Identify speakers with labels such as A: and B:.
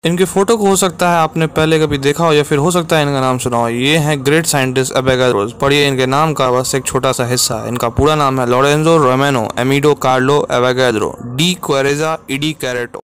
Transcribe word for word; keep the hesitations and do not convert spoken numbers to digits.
A: इनके फोटो को हो सकता है आपने पहले कभी देखा हो या फिर हो सकता है इनका नाम सुना हो। ये हैं ग्रेट साइंटिस्ट अवेगाद्रो। पढ़िए इनके नाम का बस एक छोटा सा हिस्सा। इनका पूरा नाम है Lorenzo Romano Amedeo Carlo Avogadro di Quaregna e di कैरेटो।